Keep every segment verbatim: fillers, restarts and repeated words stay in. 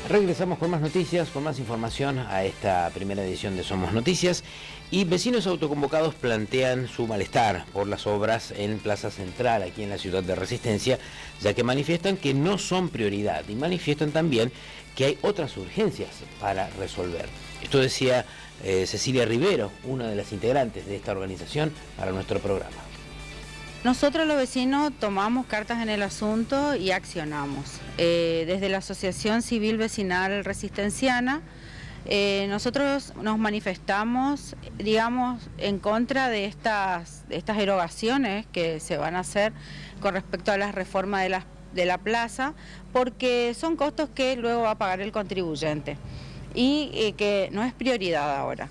Regresamos con más noticias, con más información a esta primera edición de Somos Noticias. Y vecinos autoconvocados plantean su malestar por las obras en Plaza Central, aquí en la ciudad de Resistencia, ya que manifiestan que no son prioridad y manifiestan también que hay otras urgencias para resolver. Esto decía eh, Cecilia Rivero, una de las integrantes de esta organización, para nuestro programa. Nosotros los vecinos tomamos cartas en el asunto y accionamos. Eh, desde la Asociación Civil Vecinal Resistenciana, eh, nosotros nos manifestamos, digamos, en contra de estas, de estas erogaciones que se van a hacer con respecto a la reforma de la, de la plaza, porque son costos que luego va a pagar el contribuyente y eh, que no es prioridad ahora.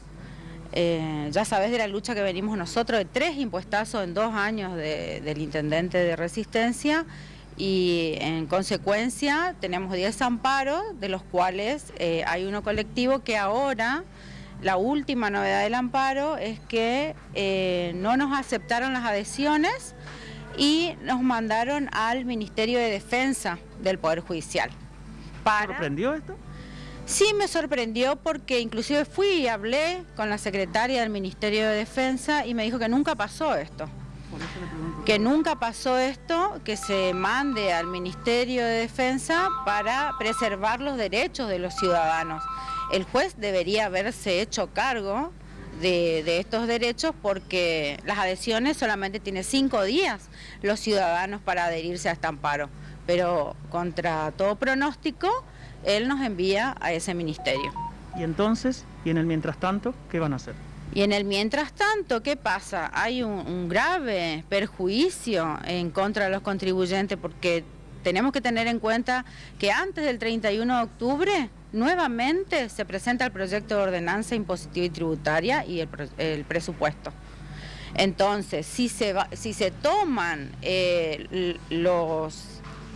Eh, ya sabes de la lucha que venimos nosotros, de tres impuestazos en dos años de, del intendente de Resistencia, y en consecuencia tenemos diez amparos, de los cuales eh, hay uno colectivo que ahora, la última novedad del amparo es que eh, no nos aceptaron las adhesiones y nos mandaron al Ministerio de Defensa del Poder Judicial. Para... ¿Sorprendió esto? Sí, me sorprendió porque inclusive fui y hablé con la secretaria del Ministerio de Defensa y me dijo que nunca pasó esto. Que nunca pasó esto, que se mande al Ministerio de Defensa para preservar los derechos de los ciudadanos. El juez debería haberse hecho cargo de, de estos derechos porque las adhesiones solamente tienen cinco días los ciudadanos para adherirse a este amparo. Pero contra todo pronóstico, él nos envía a ese ministerio. ¿Y entonces, y en el mientras tanto, qué van a hacer? Y en el mientras tanto, ¿qué pasa? Hay un, un grave perjuicio en contra de los contribuyentes porque tenemos que tener en cuenta que antes del treinta y uno de octubre nuevamente se presenta el proyecto de ordenanza impositiva y tributaria y el, el presupuesto. Entonces, si se, va, si se toman eh, los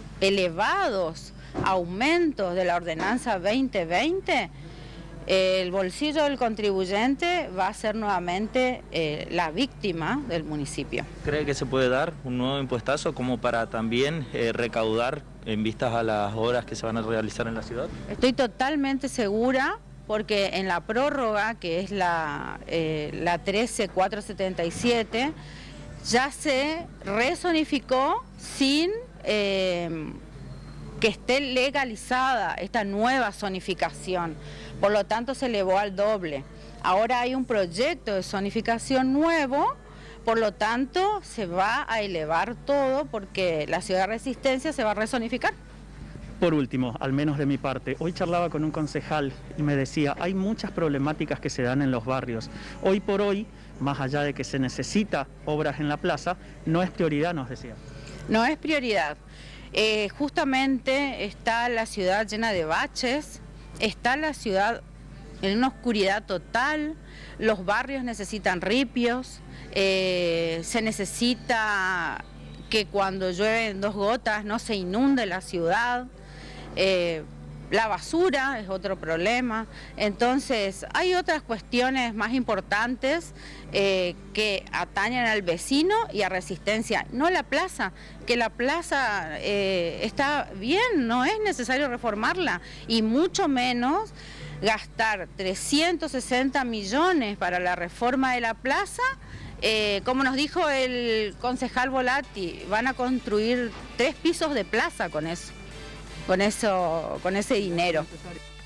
elevados aumentos de la ordenanza veinte veinte, eh, el bolsillo del contribuyente va a ser nuevamente eh, la víctima del municipio. ¿Cree que se puede dar un nuevo impuestazo como para también eh, recaudar en vistas a las obras que se van a realizar en la ciudad? Estoy totalmente segura porque en la prórroga, que es la, eh, la trece mil cuatrocientos setenta y siete, ya se rezonificó sin... Eh, que esté legalizada esta nueva zonificación, por lo tanto se elevó al doble. Ahora hay un proyecto de zonificación nuevo, por lo tanto se va a elevar todo porque la ciudad de Resistencia se va a rezonificar. Por último, al menos de mi parte, hoy charlaba con un concejal y me decía, hay muchas problemáticas que se dan en los barrios. Hoy por hoy, más allá de que se necesita obras en la plaza, no es prioridad, nos decía. No es prioridad. Eh, justamente está la ciudad llena de baches, está la ciudad en una oscuridad total, los barrios necesitan ripios, eh, se necesita que cuando llueven dos gotas no se inunde la ciudad, eh, la basura es otro problema. Entonces hay otras cuestiones más importantes eh, que atañen al vecino y a Resistencia, no la plaza, que la plaza eh, está bien, no es necesario reformarla y mucho menos gastar trescientos sesenta millones para la reforma de la plaza. Eh, como nos dijo el concejal Volati, van a construir tres pisos de plaza con eso. Con eso, con ese dinero.